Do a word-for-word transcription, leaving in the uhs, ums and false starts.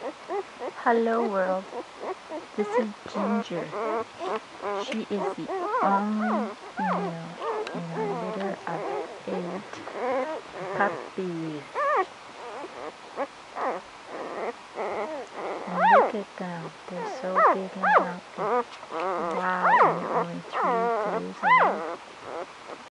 Hello world, this is Ginger. She is the only female in a litter of eight puppies. Look at them, they're so big and healthy. Wow, and they're only three days old.